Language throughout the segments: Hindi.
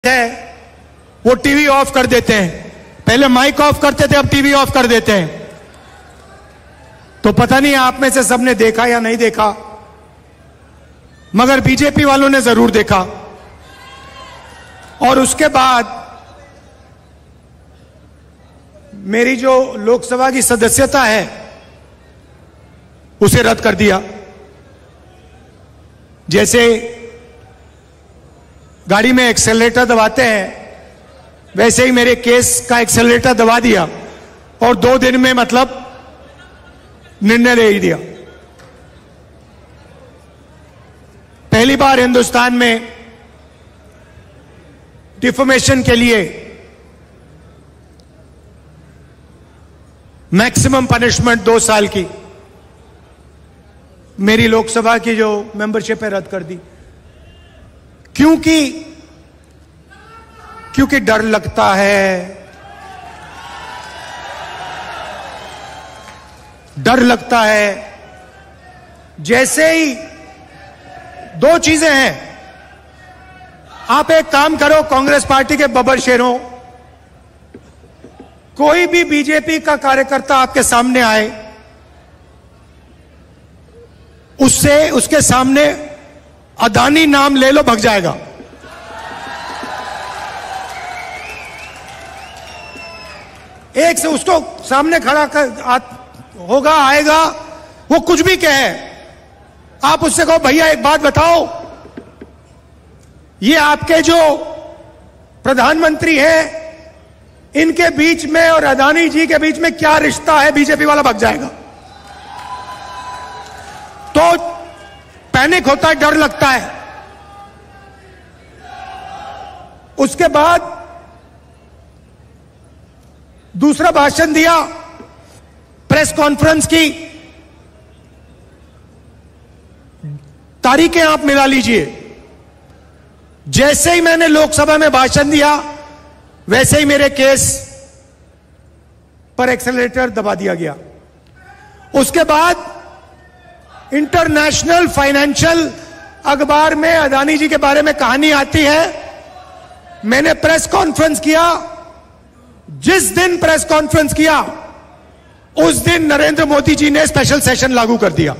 है वो टीवी ऑफ कर देते हैं। पहले माइक ऑफ करते थे, अब टीवी ऑफ कर देते हैं। तो पता नहीं आप में से सबने देखा या नहीं देखा, मगर बीजेपी वालों ने जरूर देखा। और उसके बाद मेरी जो लोकसभा की सदस्यता है उसे रद्द कर दिया। जैसे गाड़ी में एक्सेलरेटर दबाते हैं वैसे ही मेरे केस का एक्सेलरेटर दबा दिया और 2 दिन में मतलब निर्णय ले ही दिया। पहली बार हिंदुस्तान में डिफॉर्मेशन के लिए मैक्सिमम पनिशमेंट 2 साल की मेरी लोकसभा की जो मेंबरशिप है रद्द कर दी। क्योंकि डर लगता है, डर लगता है। जैसे ही 2 चीजें हैं, आप एक काम करो, कांग्रेस पार्टी के बब्बर शेरों, कोई भी बीजेपी का कार्यकर्ता आपके सामने आए, उसके सामने अदानी नाम ले लो, भग जाएगा। एक से उसको सामने खड़ा होगा, आएगा, वो कुछ भी कहे, आप उससे कहो भैया एक बात बताओ, ये आपके जो प्रधानमंत्री हैं इनके बीच में और अदानी जी के बीच में क्या रिश्ता है, बीजेपी वाला भग जाएगा। तो पैनिक होता है, डर लगता है। उसके बाद दूसरा भाषण दिया, प्रेस कॉन्फ्रेंस की तारीखें आप मिला लीजिए। जैसे ही मैंने लोकसभा में भाषण दिया वैसे ही मेरे केस पर एक्सेलरेटर दबा दिया गया। उसके बाद इंटरनेशनल फाइनेंशियल अखबार में अदानी जी के बारे में कहानी आती है। मैंने प्रेस कॉन्फ्रेंस किया, जिस दिन प्रेस कॉन्फ्रेंस किया उस दिन नरेंद्र मोदी जी ने स्पेशल सेशन लागू कर दिया।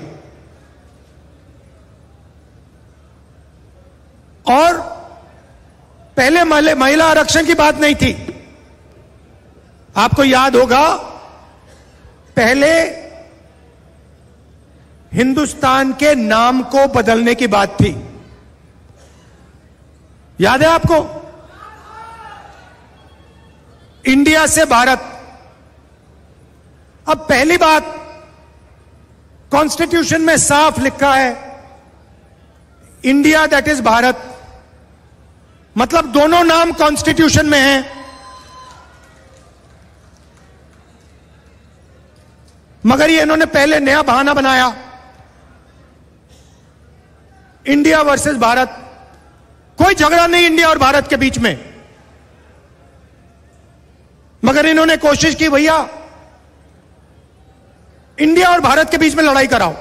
और पहले महिला आरक्षण की बात नहीं थी। आपको याद होगा, पहले हिंदुस्तान के नाम को बदलने की बात थी। याद है आपको? इंडिया से भारत। अब पहली बात, कॉन्स्टिट्यूशन में साफ लिखा है इंडिया दैट इज भारत, मतलब दोनों नाम कॉन्स्टिट्यूशन में हैं। मगर ये इन्होंने पहले नया बहाना बनाया, इंडिया वर्सेस भारत। कोई झगड़ा नहीं इंडिया और भारत के बीच में, मगर इन्होंने कोशिश की भैया इंडिया और भारत के बीच में लड़ाई कराओ।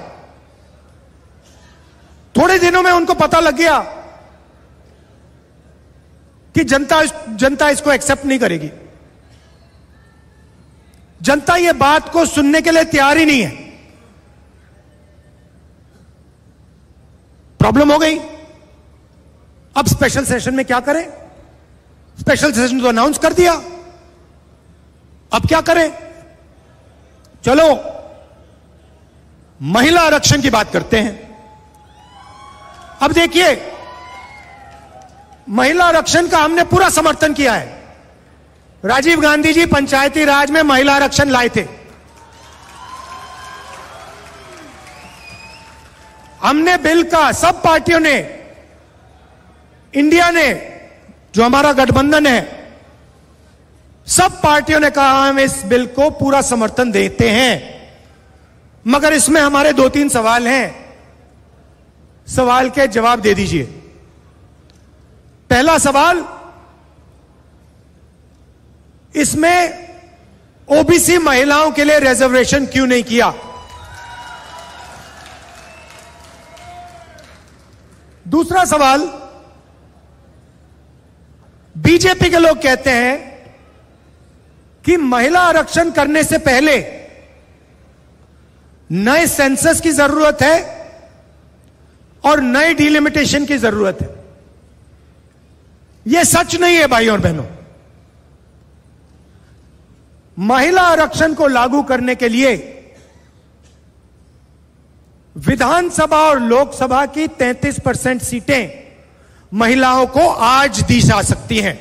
थोड़े दिनों में उनको पता लग गया कि जनता इसको एक्सेप्ट नहीं करेगी। जनता ये बात को सुनने के लिए तैयार ही नहीं है। प्रॉब्लम हो गई। अब स्पेशल सेशन में क्या करें? स्पेशल सेशन तो अनाउंस कर दिया, अब क्या करें? चलो महिला आरक्षण की बात करते हैं। अब देखिए, महिला आरक्षण का हमने पूरा समर्थन किया है। राजीव गांधी जी पंचायती राज में महिला आरक्षण लाए थे। हमने बिल का, सब पार्टियों ने, इंडिया ने, जो हमारा गठबंधन है, सब पार्टियों ने कहा हम इस बिल को पूरा समर्थन देते हैं। मगर इसमें हमारे 2-3 सवाल हैं, सवाल के जवाब दे दीजिए। पहला सवाल, इसमें ओबीसी महिलाओं के लिए रिजर्वेशन क्यों नहीं किया? दूसरा सवाल, बीजेपी के लोग कहते हैं कि महिला आरक्षण करने से पहले नए सेंसस की जरूरत है और नए डिलिमिटेशन की जरूरत है। यह सच नहीं है भाइयों और बहनों। महिला आरक्षण को लागू करने के लिए विधानसभा और लोकसभा की 33% सीटें महिलाओं को आज दी जा सकती हैं,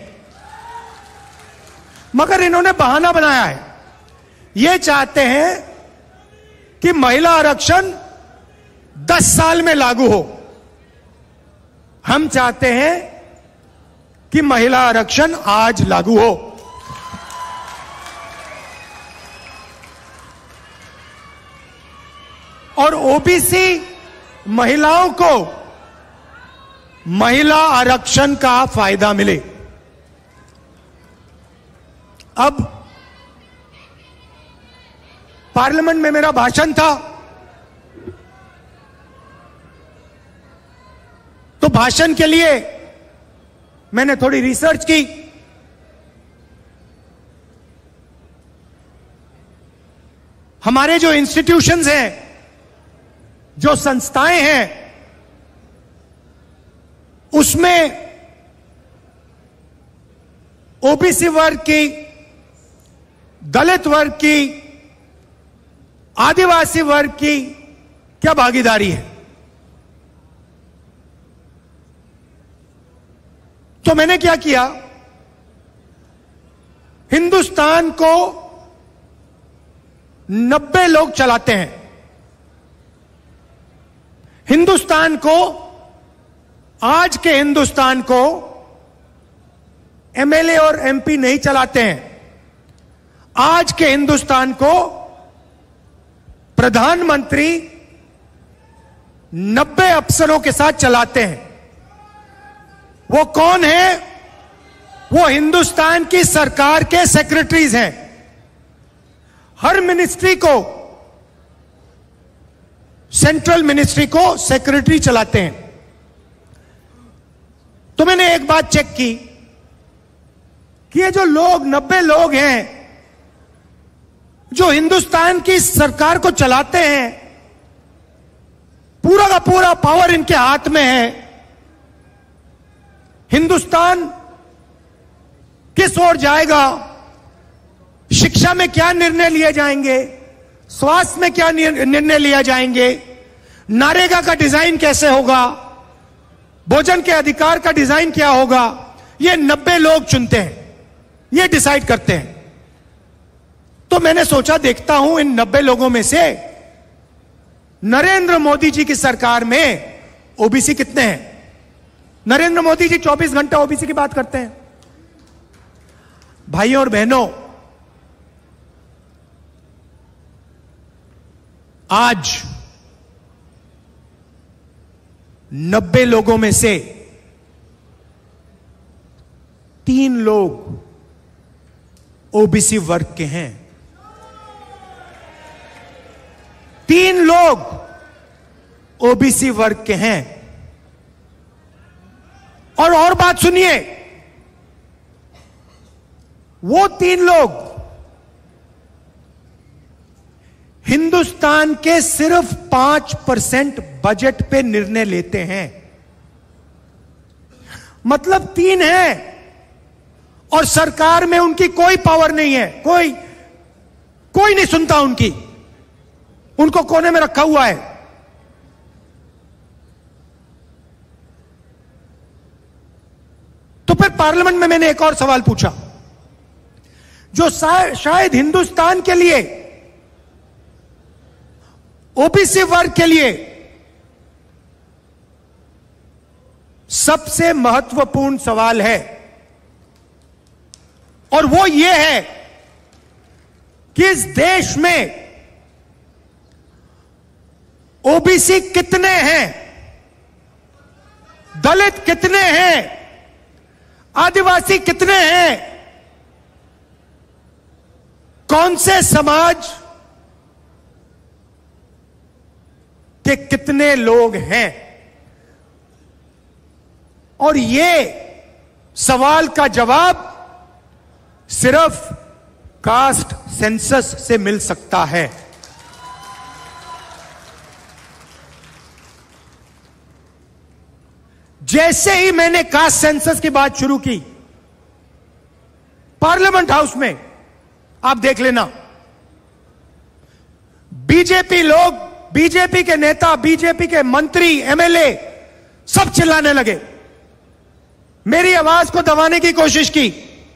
मगर इन्होंने बहाना बनाया है। ये चाहते हैं कि महिला आरक्षण 10 साल में लागू हो। हम चाहते हैं कि महिला आरक्षण आज लागू हो। और ओबीसी महिलाओं को महिला आरक्षण का फायदा मिले। अब पार्लियामेंट में मेरा भाषण था, तो भाषण के लिए मैंने थोड़ी रिसर्च की। हमारे जो इंस्टीट्यूशंस हैं, जो संस्थाएं हैं, उसमें ओबीसी वर्ग की, दलित वर्ग की, आदिवासी वर्ग की क्या भागीदारी है। तो मैंने क्या किया, हिंदुस्तान को 90 लोग चलाते हैं। हिंदुस्तान को, आज के हिंदुस्तान को एमएलए और एमपी नहीं चलाते हैं। आज के हिंदुस्तान को प्रधानमंत्री 90 अफसरों के साथ चलाते हैं। वो कौन है? वो हिंदुस्तान की सरकार के सेक्रेटरीज हैं। हर मिनिस्ट्री को, सेंट्रल मिनिस्ट्री को सेक्रेटरी चलाते हैं। तो मैंने एक बात चेक की कि ये जो लोग 90 लोग हैं जो हिंदुस्तान की सरकार को चलाते हैं, पूरा का पूरा पावर इनके हाथ में है। हिंदुस्तान किस ओर जाएगा, शिक्षा में क्या निर्णय लिए जाएंगे, स्वास्थ्य में क्या निर्णय लिया जाएंगे, नरेगा का डिजाइन कैसे होगा, भोजन के अधिकार का डिजाइन क्या होगा, ये 90 लोग चुनते हैं, ये डिसाइड करते हैं। तो मैंने सोचा देखता हूं इन 90 लोगों में से नरेंद्र मोदी जी की सरकार में ओबीसी कितने हैं। नरेंद्र मोदी जी 24 घंटा ओबीसी की बात करते हैं। भाइयों और बहनों, आज 90 लोगों में से 3 लोग ओबीसी वर्ग के हैं। 3 लोग ओबीसी वर्ग के हैं। और बात सुनिए, वो 3 लोग हिंदुस्तान के सिर्फ 5% बजट पे निर्णय लेते हैं। मतलब 3 हैं और सरकार में उनकी कोई पावर नहीं है। कोई नहीं सुनता उनकी, उनको कोने में रखा हुआ है। तो फिर पार्लियामेंट में मैंने एक और सवाल पूछा जो शायद हिंदुस्तान के लिए, ओबीसी वर्ग के लिए सबसे महत्वपूर्ण सवाल है, और वो ये है कि इस देश में ओबीसी कितने हैं, दलित कितने हैं, आदिवासी कितने हैं, कौन से समाज के कितने लोग हैं। और ये सवाल का जवाब सिर्फ कास्ट सेंसस से मिल सकता है। जैसे ही मैंने कास्ट सेंसस की बात शुरू की पार्लियामेंट हाउस में, आप देख लेना, बीजेपी लोग, बीजेपी के नेता, बीजेपी के मंत्री, एमएलए सब चिल्लाने लगे, मेरी आवाज को दबाने की कोशिश की।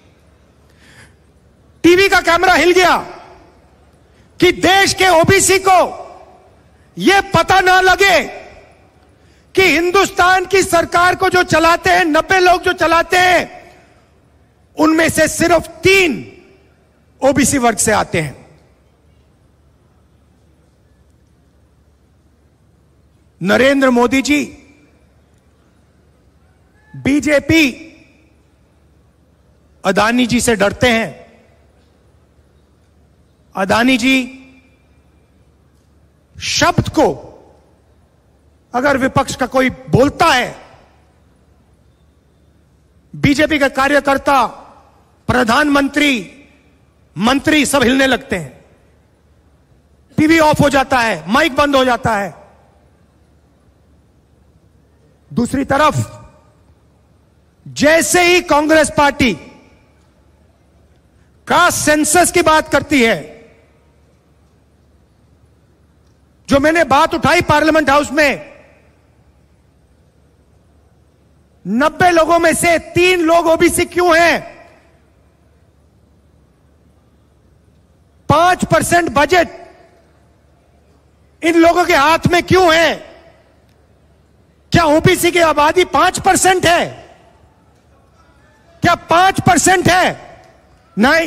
टीवी का कैमरा हिल गया कि देश के ओबीसी को यह पता ना लगे कि हिंदुस्तान की सरकार को जो चलाते हैं, 90 लोग जो चलाते हैं, उनमें से सिर्फ 3 ओबीसी वर्ग से आते हैं। नरेंद्र मोदी जी, बीजेपी अदानी जी से डरते हैं। अदानी जी शब्द को अगर विपक्ष का कोई बोलता है, बीजेपी का कार्यकर्ता, प्रधानमंत्री, मंत्री सब हिलने लगते हैं, टीवी ऑफ हो जाता है, माइक बंद हो जाता है। दूसरी तरफ जैसे ही कांग्रेस पार्टी कास्ट सेंसस की बात करती है, जो मैंने बात उठाई पार्लियामेंट हाउस में, 90 लोगों में से 3 लोग ओबीसी क्यों हैं? 5% बजट इन लोगों के हाथ में क्यों है? क्या ओबीसी की आबादी 5% है? क्या 5% है? नहीं,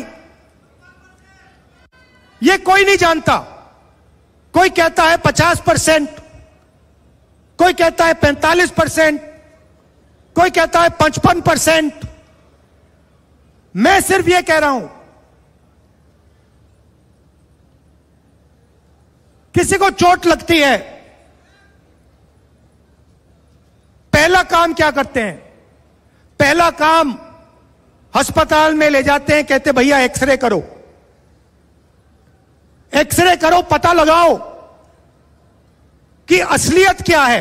ये कोई नहीं जानता। कोई कहता है 50%, कोई कहता है 45%, कोई कहता है 55%। मैं सिर्फ यह कह रहा हूं, किसी को चोट लगती है, पहला काम क्या करते हैं? पहला काम अस्पताल में ले जाते हैं, कहते भैया एक्सरे करो, एक्सरे करो, पता लगाओ कि असलियत क्या है।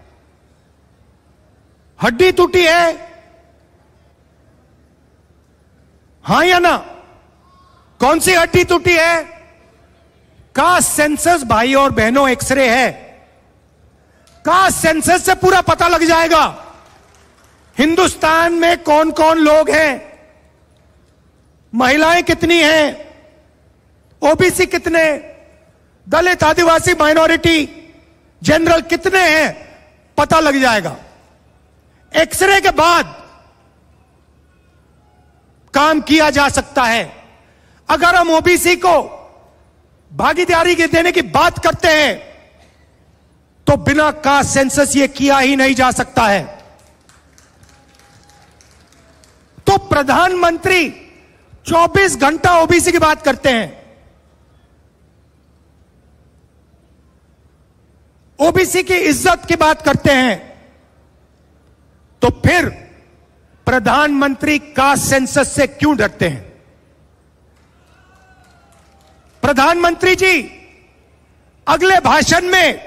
हड्डी टूटी है, हां या ना? कौन सी हड्डी टूटी है? कास्ट सेंसस भाई और बहनों एक्सरे है। कास्ट सेंसस से पूरा पता लग जाएगा हिंदुस्तान में कौन कौन लोग हैं, महिलाएं कितनी हैं, ओबीसी कितने, दलित, आदिवासी, माइनॉरिटी, जनरल कितने हैं, पता लग जाएगा। एक्सरे के बाद काम किया जा सकता है। अगर हम ओबीसी को भागीदारी के देने की बात करते हैं तो बिना कास्ट सेंसस ये किया ही नहीं जा सकता है। तो प्रधानमंत्री 24 घंटा ओबीसी की बात करते हैं, ओबीसी की इज्जत की बात करते हैं, तो फिर प्रधानमंत्री कास्ट सेंसस से क्यों डरते हैं? प्रधानमंत्री जी, अगले भाषण में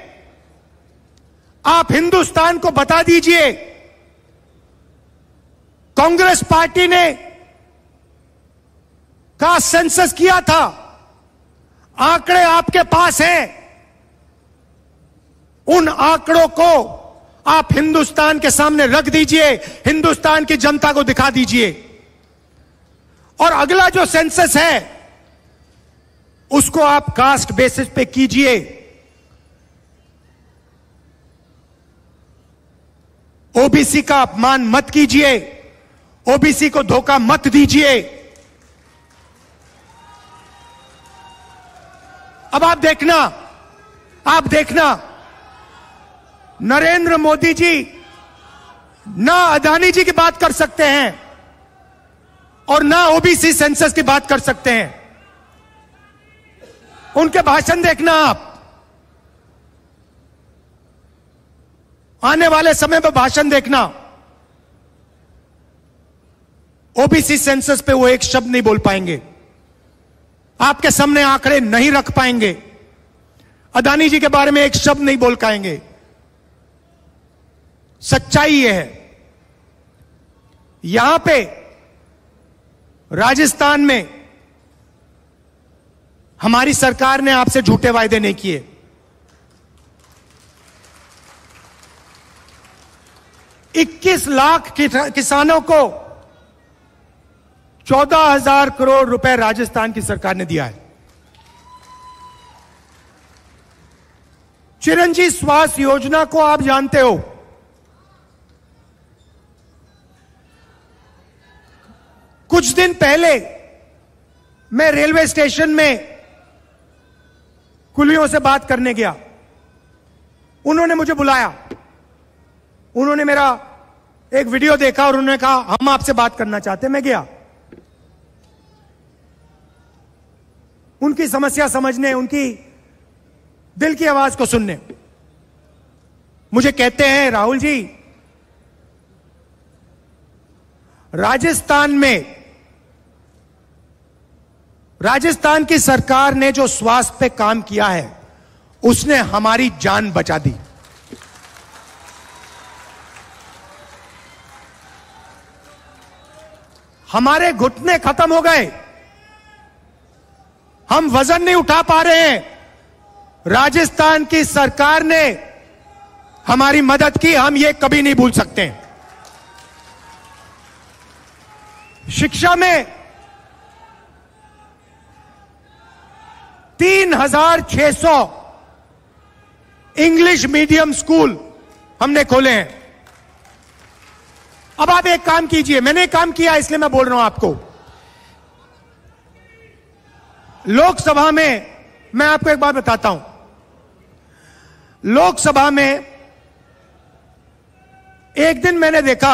आप हिंदुस्तान को बता दीजिए, कांग्रेस पार्टी ने कास्ट सेंसस किया था, आंकड़े आपके पास हैं, उन आंकड़ों को आप हिंदुस्तान के सामने रख दीजिए, हिंदुस्तान की जनता को दिखा दीजिए। और अगला जो सेंसस है उसको आप कास्ट बेसिस पे कीजिए। ओबीसी का अपमान मत कीजिए, ओबीसी को धोखा मत दीजिए। अब आप देखना, नरेंद्र मोदी जी ना अदानी जी की बात कर सकते हैं और ना ओबीसी सेंसस की बात कर सकते हैं। उनके भाषण देखना आप, आने वाले समय में भाषण देखना। ओबीसी सेंसस पे वो एक शब्द नहीं बोल पाएंगे, आपके सामने आंकड़े नहीं रख पाएंगे, अदानी जी के बारे में एक शब्द नहीं बोल पाएंगे। सच्चाई यह है, यहां पे राजस्थान में हमारी सरकार ने आपसे झूठे वायदे नहीं किए। इक्कीस लाख किसानों को 14,000 करोड़ रुपए राजस्थान की सरकार ने दिया है। चिरंजीवी स्वास्थ्य योजना को आप जानते हो, कुछ दिन पहले मैं रेलवे स्टेशन में कुलियों से बात करने गया। उन्होंने मुझे बुलाया, उन्होंने मेरा एक वीडियो देखा और उन्होंने कहा हम आपसे बात करना चाहते हैं। मैं गया उनकी समस्या समझने, उनकी दिल की आवाज को सुनने। मुझे कहते हैं राहुल जी, राजस्थान की सरकार ने जो स्वास्थ्य पे काम किया है उसने हमारी जान बचा दी। हमारे घुटने खत्म हो गए, हम वजन नहीं उठा पा रहे हैं। राजस्थान की सरकार ने हमारी मदद की, हम ये कभी नहीं भूल सकते। शिक्षा में 3,600 इंग्लिश मीडियम स्कूल हमने खोले हैं। अब आप एक काम कीजिए, मैंने एक काम किया इसलिए मैं बोल रहा हूं आपको। लोकसभा में मैं आपको एक बात बताता हूं, लोकसभा में एक दिन मैंने देखा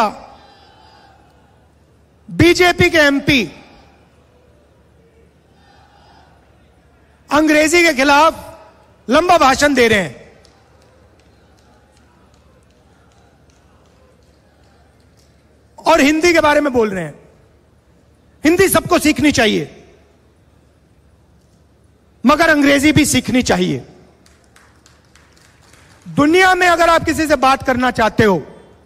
बीजेपी के एमपी अंग्रेजी के खिलाफ लंबा भाषण दे रहे हैं। और हिंदी के बारे में बोल रहे हैं। हिंदी सबको सीखनी चाहिए, मगर अंग्रेजी भी सीखनी चाहिए। दुनिया में अगर आप किसी से बात करना चाहते हो,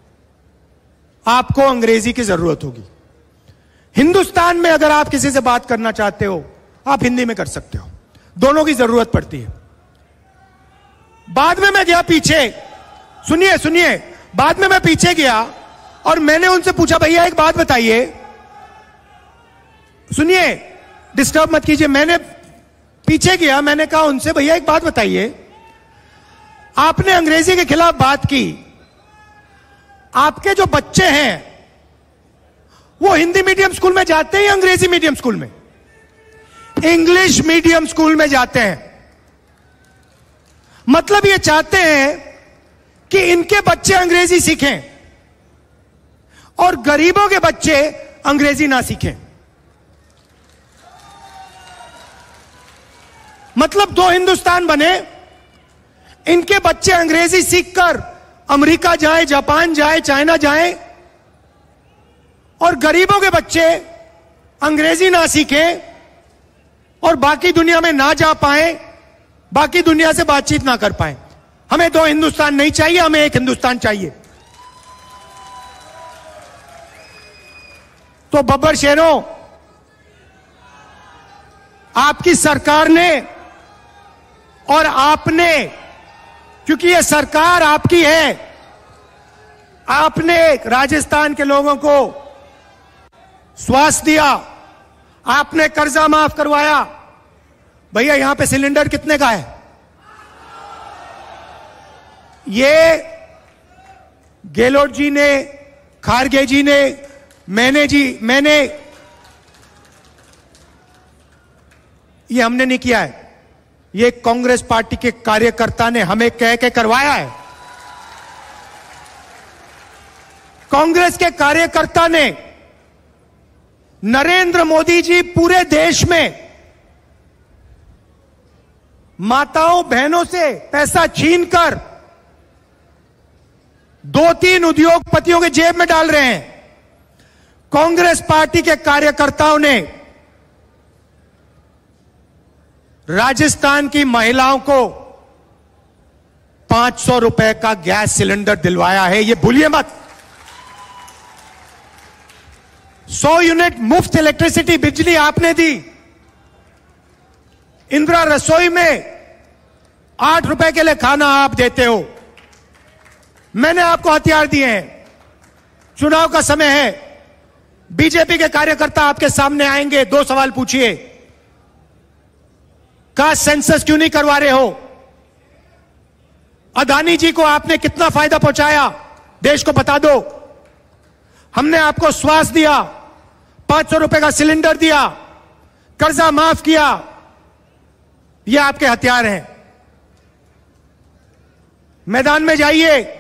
आपको अंग्रेजी की जरूरत होगी। हिंदुस्तान में अगर आप किसी से बात करना चाहते हो, आप हिंदी में कर सकते हो। दोनों की जरूरत पड़ती है। बाद में मैं गया पीछे, सुनिए, बाद में मैं पीछे गया और मैंने उनसे पूछा, भैया एक बात बताइए, सुनिए, डिस्टर्ब मत कीजिए। मैंने पीछे गया, मैंने कहा उनसे, भैया एक बात बताइए, आपने अंग्रेजी के खिलाफ बात की, आपके जो बच्चे हैं वो हिंदी मीडियम स्कूल में जाते हैं या अंग्रेजी मीडियम स्कूल में? इंग्लिश मीडियम स्कूल में जाते हैं। मतलब ये चाहते हैं कि इनके बच्चे अंग्रेजी सीखें और गरीबों के बच्चे अंग्रेजी ना सीखें। मतलब दो हिंदुस्तान बने, इनके बच्चे अंग्रेजी सीखकर अमेरिका जाएं, जापान जाएं, चाइना जाएं, और गरीबों के बच्चे अंग्रेजी ना सीखें और बाकी दुनिया में ना जा पाए, बाकी दुनिया से बातचीत ना कर पाए। हमें दो हिंदुस्तान नहीं चाहिए, हमें एक हिंदुस्तान चाहिए। तो बब्बर शेरों, आपकी सरकार ने और आपने, क्योंकि ये सरकार आपकी है, आपने राजस्थान के लोगों को स्वास्थ्य दिया, आपने कर्जा माफ करवाया। भैया यहां पे सिलेंडर कितने का है? ये गेहलोत जी ने, खारगे जी ने, मैंने ये हमने नहीं किया है, ये कांग्रेस पार्टी के कार्यकर्ता ने हमें कह के करवाया है। कांग्रेस के कार्यकर्ता ने, नरेंद्र मोदी जी पूरे देश में माताओं बहनों से पैसा छीनकर 2-3 उद्योगपतियों के जेब में डाल रहे हैं। कांग्रेस पार्टी के कार्यकर्ताओं ने राजस्थान की महिलाओं को 500 रुपए का गैस सिलेंडर दिलवाया है, यह भूलिए मत। 100 यूनिट मुफ्त इलेक्ट्रिसिटी बिजली आपने दी। इंदिरा रसोई में 8 रुपए के लिए खाना आप देते हो। मैंने आपको हथियार दिए हैं। चुनाव का समय है, बीजेपी के कार्यकर्ता आपके सामने आएंगे, 2 सवाल पूछिए। कास्ट सेंसस क्यों नहीं करवा रहे हो? अदानी जी को आपने कितना फायदा पहुंचाया, देश को बता दो। हमने आपको स्वास्थ्य दिया, 500 रुपए का सिलेंडर दिया, कर्जा माफ किया। ये आपके हथियार हैं। मैदान में जाइए,